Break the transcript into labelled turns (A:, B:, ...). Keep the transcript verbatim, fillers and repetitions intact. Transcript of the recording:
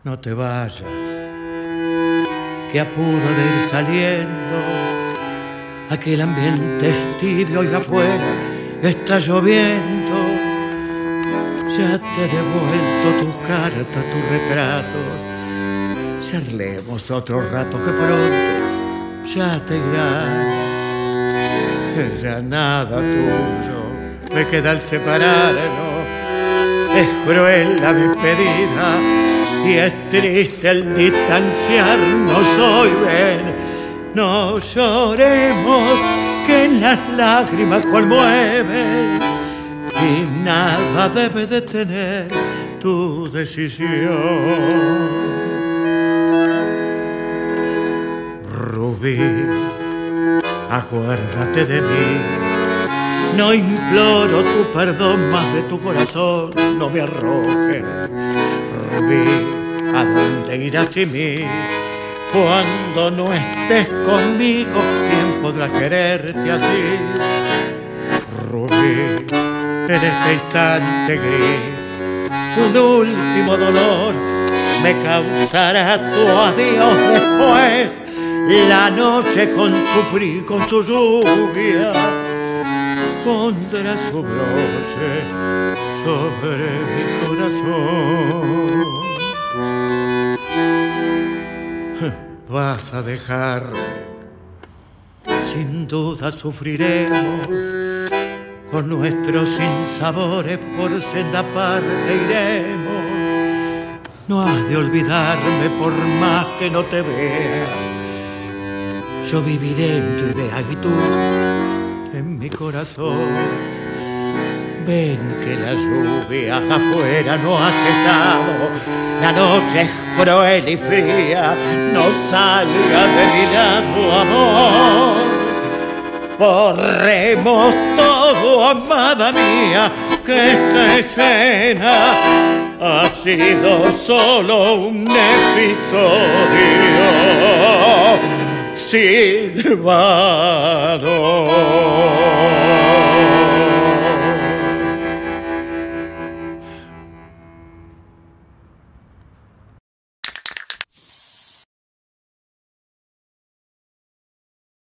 A: no te vayas, que apuro de ir saliendo. Aquel ambiente es tibio y afuera está lloviendo. Ya te he devuelto tus cartas, tus retratos. Charlemos otro rato que pronto ya te irás. Ya nada tuyo me queda al separarnos. Es cruel la despedida y es triste el distanciarnos hoy. Ven, no lloremos, que las lágrimas conmueven y nada debe detener tu decisión. Rubí, acuérdate de mí. No imploro tu perdón, más de tu corazón no me arrojes. Rubí, ¿a dónde irás sin mí? Cuando no estés conmigo, ¿quién podrá quererte así? Rubí, en este instante gris, un último dolor me causará tu adiós después. La noche con su frío, con su lluvia, pondrá su broche sobre mi corazón. Vas a dejarme, sin duda sufriremos, con nuestros sinsabores por senda parte iremos. No has de olvidarme por más que no te vea. Yo viviré en tu idea y tú en mi corazón. Ven que la lluvia afuera no ha cesado, la noche es cruel y fría, no salga de mi lado, amor. Borremos todo, amada mía, que esta escena ha sido solo un episodio silbado.